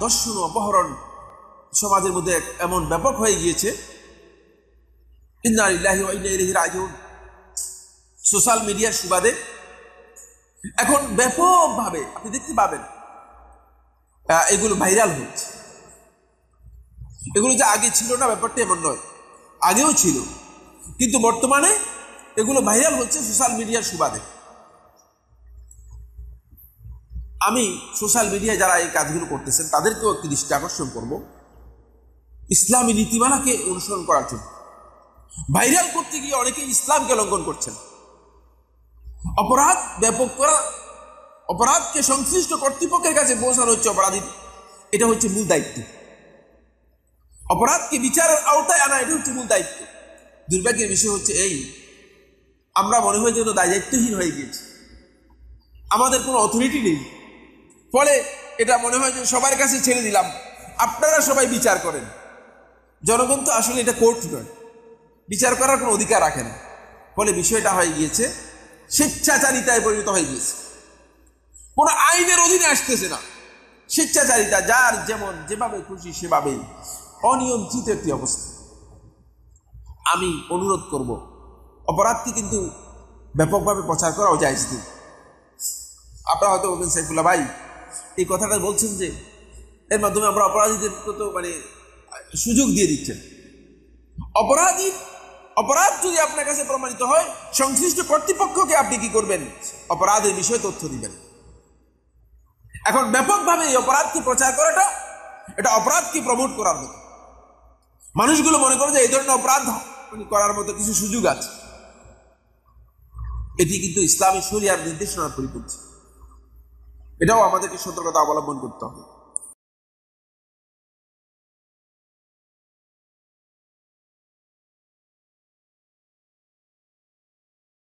দর্শন ও অপহরণ সমাজের মধ্যে এমন ব্যাপক হয়ে গিয়েছে, ইন্না লিল্লাহি ওয়া ইন্না ইলাইহি রাজিউন। সোশ্যাল মিডিয়ার সুবাদে এখন ব্যাপকভাবে আপনি দেখতে পাবেন এগুলো ভাইরাল হচ্ছে। এগুলো যে আগে ছিল না ব্যাপারটা এমন নয়, আগেও ছিল, কিন্তু বর্তমানে এগুলো ভাইরাল হচ্ছে সোশ্যাল মিডিয়ার সুবাদে। আমি সোশ্যাল মিডিয়ায় যারা এই কাজগুলো করতেছেন তাদেরকেও একটি দৃষ্টি আকর্ষণ করব ইসলামী নীতিমালাকে অনুসরণ করার জন্য। ভাইরাল করতে গিয়ে অনেকে ইসলামকে লঙ্ঘন করছেন। অপরাধ ব্যাপক করা, অপরাধকে সংশ্লিষ্ট কর্তৃপক্ষের কাছে পৌঁছানো হচ্ছে অপরাধী, এটা হচ্ছে মূল দায়িত্ব। অপরাধকে বিচারের আওতায় আনা এটা হচ্ছে মূল দায়িত্ব। দুর্ভাগ্যের বিষয় হচ্ছে এই, আমরা মনে হয় যেন দায়িত্বহীন হয়ে গিয়েছি, আমাদের কোনো অথরিটি নেই। ফলে এটা মনে হয় যে সবার কাছে ছেড়ে দিলাম, আপনারা সবাই বিচার করেন। জনগণ তো আসলে এটা কোর্ট নয়, বিচার করার কোনো অধিকার রাখে না। ফলে বিষয়টা হয়ে গিয়েছে স্বেচ্ছাচারিতায় পরিণত হয়ে গিয়েছে, কোনো আইনের অধীনে আসতেছে না, স্বেচ্ছাচারিতা, যার যেমন যেভাবে খুশি সেভাবেই, অনিয়ন্ত্রিত একটি অবস্থা। আমি অনুরোধ করব অপরাধকে কিন্তু ব্যাপকভাবে প্রচার করাও জায়েজ নেই। আপনারা হয়তো বলবেন সাইফুল্লাহ ভাই এই কথাটা বলছেন যে এর মাধ্যমে আমরা অপরাধীদের তো সুযোগ দিয়ে দিচ্ছেন। অপরাধ যদি আপনার কাছে প্রমাণিত হয়, সংশ্লিষ্ট কর্তৃপক্ষকে আপনি কি করবেন? অপরাধের বিষয়ে তথ্য দিবেন। এখন ব্যাপকভাবে এই অপরাধকে প্রচার করাটা, এটা অপরাধকে প্রমোট করার মতো। মানুষগুলো মনে করে যে এই ধরনের অপরাধ করার মতো কিছু সুযোগ আছে। এটি কিন্তু ইসলামী শরিয়ার নির্দেশনার পরিপন্থী। এটাও আমাদেরকে সতর্কতা অবলম্বন করতে হবে।